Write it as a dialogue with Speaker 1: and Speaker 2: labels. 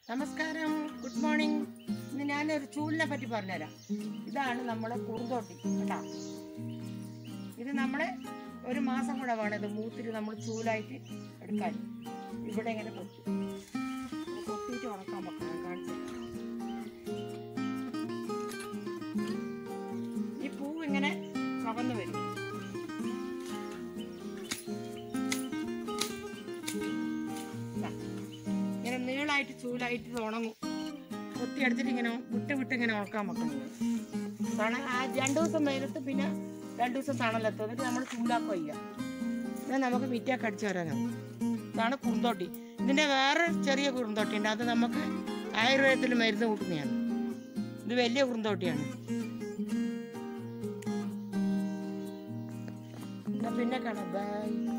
Speaker 1: നമസ്കാരം, good morning. ഇന്ന് ഞാനൊരു ചൂലിനെ പറ്റി പറഞ്ഞുതരാം. ഇതാണ് നമ്മളെ കുറുന്തോട്ടി കേട്ടാ. ഇത് നമ്മളെ ഒരു മാസം കൂടെ വേണം ഇത് മൂത്തിട്ട് നമ്മൾ ചൂലായിട്ട് എടുക്കാൻ. ഇവിടെ ഇങ്ങനെ കൊത്തിയിട്ട് ഉണക്കാൻ വെക്കണം. കാണിച്ചു ഈ പൂവ് ഇങ്ങനെ കവന്ന് വരും. ഇങ്ങനെ നീളായിട്ട് ചൂലായിട്ട് ഉണങ്ങും. കൊത്തിയെടുത്തിട്ട് ഇങ്ങനെ വിട്ട് ഇങ്ങനെ ഉണക്കാൻ വെക്കുന്നത്. ആ 2 ദിവസം വെയിലത്ത്, പിന്നെ 2 ദിവസം തണലത്ത്, എന്നിട്ട് നമ്മൾ ചൂലാക്കുക ചെയ്യുക. എന്നാൽ നമുക്ക് മിറ്റൊക്കെ അടിച്ചു വരാനാവും. ഇതാണ് കുറുന്തോട്ടി. ഇതിൻ്റെ വേറെ ചെറിയ കുറുന്തോട്ടി ഉണ്ട്. അത് നമുക്ക് ആയുർവേദത്തിൽ മരുന്ന് കൂട്ടുന്നതാണ്. ഇത് വലിയ കുറുന്തോട്ടിയാണ്. പിന്നെ കാണാം. ബൈ.